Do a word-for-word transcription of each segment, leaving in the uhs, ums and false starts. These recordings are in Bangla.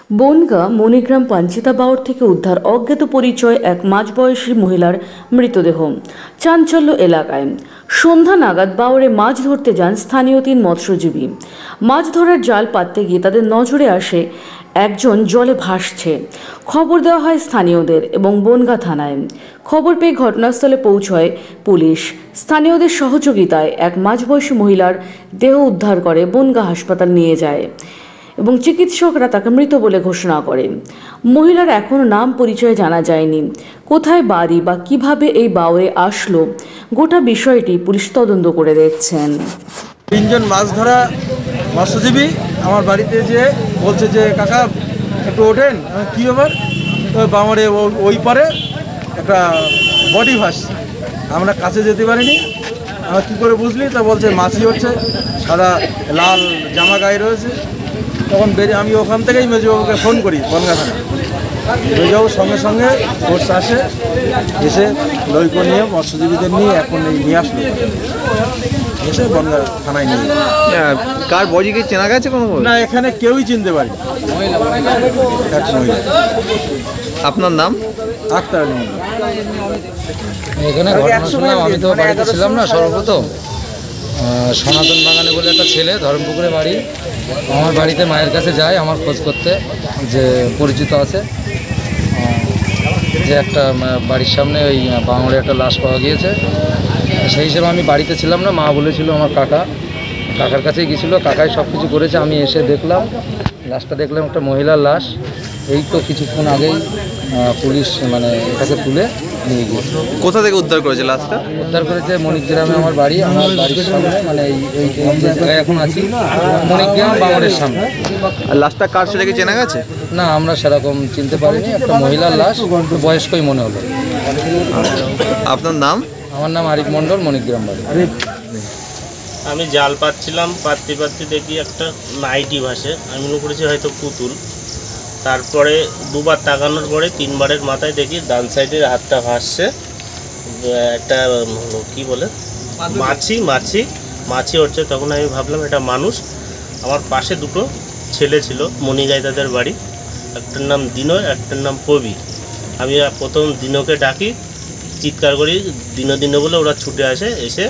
বনগাঁ মণিগ্রাম পাঞ্চিতা বাওড় থেকে উদ্ধার অজ্ঞাত পরিচয় এক মাঝবয়সী মহিলার মৃতদেহ। চাঞ্চল্য এলাকায়। সন্ধ্যা নাগাদ বাওড়ে মাছ ধরতে যান স্থানীয় তিন মৎস্যজীবী। মাছ ধরার জাল পাততে গিয়ে তাদের নজরে আসে একজন জলে ভাসছে। খবর দেওয়া হয় স্থানীয়দের এবং বনগাঁ থানায়। খবর পেয়ে ঘটনাস্থলে পৌঁছয় পুলিশ। স্থানীয়দের সহযোগিতায় এক মাঝবয়সী মহিলার দেহ উদ্ধার করে বনগাঁ হাসপাতাল নিয়ে যায় এবং চিকিৎসকরা তাকে মৃত বলে ঘোষণা করে। মহিলার এখনও নাম পরিচয় জানা যায়নি। কোথায় বাড়ি বা কিভাবে এই বাওড়ে আসলো, গোটা বিষয়টি পুলিশ তদন্ত করে দেখছেন। তিনজন মাছ ধরা মৎস্যজীবী আমার বাড়িতে যে বলছে যে কাকা একটু ওঠেন, কী ব্যাপার? বাওড়ে ওই পারে একটা বডি ভাসছে, আমরা কাছে যেতে পারিনি। আমরা কী করে বুঝলি? তা বলছে মাছই হচ্ছে, সাদা লাল জামা গায়ে রয়েছে। তখন বেরিয়ে আমি ওখান থেকেই মেজবাবুকে ফোন করি বনগাঁ থানায়। মেজবাবুর সঙ্গে সঙ্গে ফোর্স আসে, এসে লইকো নিয়ে মৎস্যজীবীদের নিয়ে এখন নিয়ে আসলো, এসে বনগাঁ থানায় নিয়ে। কার বডিকে চেনা গেছে কোনো? না, এখানে কেউই চিনতে পারি। এক মহিলা। আপনার নাম? আক্তার। এখানে ঘটনা শুনলাম, আমি তো বাড়িতে ছিলাম না। সর্বপ্রথম সনাতন বাগানে বলে একটা ছেলে, ধর্মপুকুরে বাড়ি, আমার বাড়িতে মায়ের কাছে যায় আমার খোঁজ করতে, যে পরিচিত আছে যে একটা বাড়ির সামনে ওই বাঙড়ে একটা লাশ পাওয়া গিয়েছে। সেই হিসেবে আমি বাড়িতে ছিলাম না, মা বলেছিল আমার কাকা, কাকার কাছেই গিয়েছিলো, কাকাই সব কিছু করেছে। আমি এসে দেখলাম লাশটা, দেখলাম একটা মহিলার লাশ। এই তো কিছুক্ষণ আগেই পুলিশ মানে এটাকে তুলে নিয়ে গিয়েছে। কোথা থেকে উদ্ধার করেছে লাশটা? উদ্ধার করেছে মণিগ্রামে, আমার বাড়ি, আমার বাড়ির সামনে, মানে এই যে জায়গায় এখন আছি মণিগ্রাম বাঙড়ের সামনে। আর লাশটা কার সেটাকে চেনা গেছে? না, আমরা সেরকম চিনতে পারিনি, একটা মহিলার লাশ, বয়স্কই মনে হলো। আপনার নাম? আমার নাম আরিফ মণ্ডল, মণিগ্রাম বাড়ি। আমি জাল পাচ্ছিলাম, পাততে পাততে দেখি একটা নাইটি ভাসে। আমি মনে করেছি হয়তো পুতুল। তারপরে দুবার তাকানোর পরে তিনবারের মাথায় দেখি ডান সাইডের হাতটা ভাসছে একটা কি বলে মাছি মাছি মাছি হচ্ছে। তখন আমি ভাবলাম এটা মানুষ। আমার পাশে দুটো ছেলে ছিল, মণিগাঁয় তাদের বাড়ি। একটার নাম দিনয়, একটার নাম কবি। আমি প্রথম দিনকে ডাকি, চিৎকার করি দিন দিন বলে, ওরা ছুটে আসে। এসে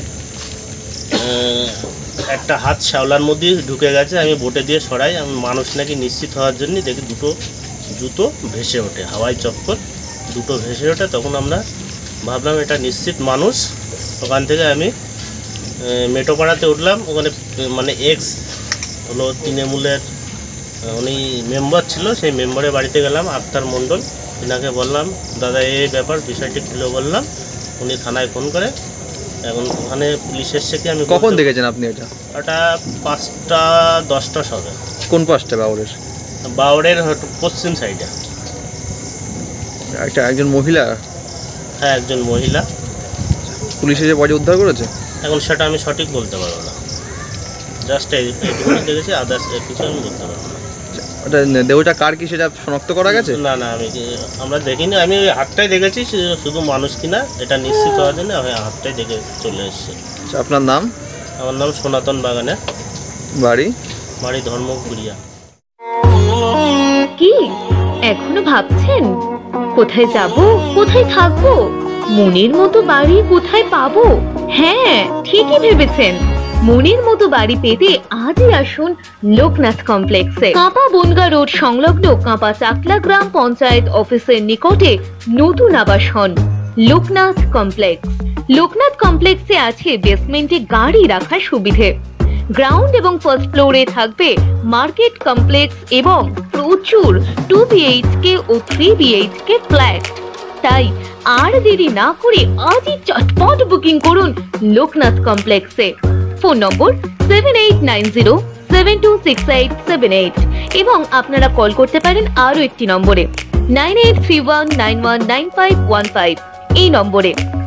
একটা হাত শ্যাওলার মধ্যে ঢুকে গেছে। আমি বোটে দিয়ে সরাই, আমি মানুষ নাকি নিশ্চিত হওয়ার জন্য দেখি দুটো জুতো ভেসে ওঠে, হাওয়াই চক্কর দুটো ভেসে ওঠে। তখন আমরা ভাবলাম এটা নিশ্চিত মানুষ। ওখান থেকে আমি মেটোপাড়াতে উঠলাম। ওখানে মানে এক্স হলো তৃণমূলের উনি মেম্বার ছিল, সেই মেম্বারের বাড়িতে গেলাম, আক্তার মণ্ডল। এনাকে বললাম দাদা এই ব্যাপার, বিষয়টি খুলে বললাম। উনি থানায় ফোন করে, এখন ওখানে পুলিশ এসছে। কি আমি কখন দেখেছেন আপনি এটা? ওটা পাঁচটা দশটা সবে। কোন পাশটা বাওড়ের? বাওড়ের পশ্চিম সাইডে। একটা একজন মহিলা? হ্যাঁ, একজন মহিলা। পুলিশে যে বডি উদ্ধার করেছে, এখন সেটা আমি সঠিক বলতে পারবো না। জাস্ট এইটুকুনি দেখেছি, আদার্স কিছু আমি বলতে পারবো না। ওটা দেহটা কার কি সেটা শনাক্ত করা গেছে? না না, আমি আমরা দেখিনি। আমি ওই হাতটাই দেখেছি, শুধু মানুষ কিনা এটা নিশ্চিত হওয়ার জন্য আমি হাতটাই দেখে চলে এসেছি। আপনার নাম? আমার নাম সনাতন বাগানে, বাড়ি? বাড়ি ধর্মপুরিয়া। কি এখনো ভাবছেন কোথায় যাব, কোথায় থাকবো, মনের মতো বাড়ি কোথায় পাবো? হ্যাঁ, ঠিকই ভেবেছেন। মনের মতো বাড়ি পেতে আজই আসুন লোকনাথ কমপ্লেক্সে। কাঁপা বনগাঁ রোড সংলগ্ন কাঁপা চাকলা গ্রাম পঞ্চায়েত অফিসের নিকটে নতুন আবাসন লোকনাথ কমপ্লেক্স। লোকনাথ কমপ্লেক্সে আছে বেসমেন্টে গাড়ি রাখার সুবিধে। গ্রাউন্ড এবং ফার্স্ট ফ্লোরে থাকবে মার্কেট কমপ্লেক্স এবং প্রচুর টু বিএইচকে ও থ্রি বিএইচকে ফ্ল্যাট। তাই আর দেরি না করে আজই চটপট বুকিং করুন লোকনাথ কমপ্লেক্সে। Phone number seven eight nine zero seven two six eight seven eight এবং আপনারা কল করতে পারেন আরো একটি নম্বরে nine eight three one nine one nine five one five এই নম্বরে।